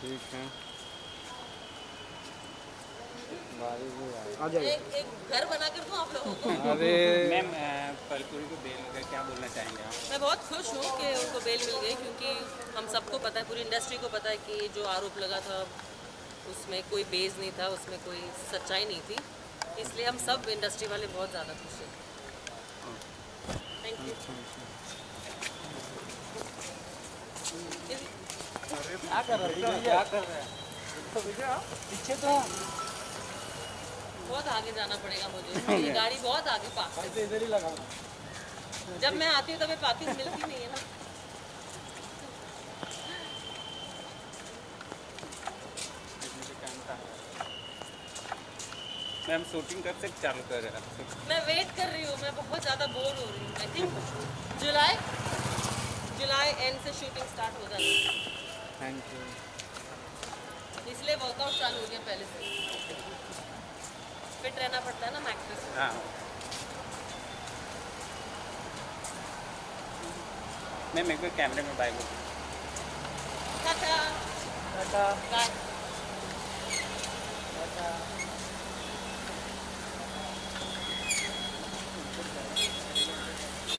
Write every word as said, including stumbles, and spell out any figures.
ठीक है, बारिश भी आ जाइए। एक, एक घर बना कर दूँ आप लोगों को। अरे मैम फलपुरी को बेल का क्या बोलना चाहेंगे आप? मैं बहुत खुश हूँ कि उनको बेल मिल गई, क्योंकि हम सबको पता है, पूरी इंडस्ट्री को पता है कि जो आरोप लगा था उसमें कोई बेस नहीं था, उसमें कोई सच्चाई नहीं थी। इसलिए हम सब इंडस्ट्री वाले बहुत ज़्यादा खुश हैं। Thank you. क्या कर रहे हैं? क्या कर रहे हैं? पीछे तो बहुत आगे जाना पड़ेगा मुझे, मेरी गाड़ी बहुत आगे पार्क है। इधर ही लगा। जब मैं आती हूँ तब पार्किंग मिलती नहीं है ना। मैम शूटिंग कब से चालू कर रहे हैं? मैं वेट कर रही हूँ, मैं बहुत ज़्यादा बोर हो रही हूँ। I think July July end से शूटिंग स्टार्ट हो जाती है, थैंक यू। इसलिए वर्कआउट चालू हो गया पहले से। फिट रहना पड़ता है ना एक्ट्रेस को। हाँ मैम एक बार कैमरे में बाय बोलो। Tata tata. बाय।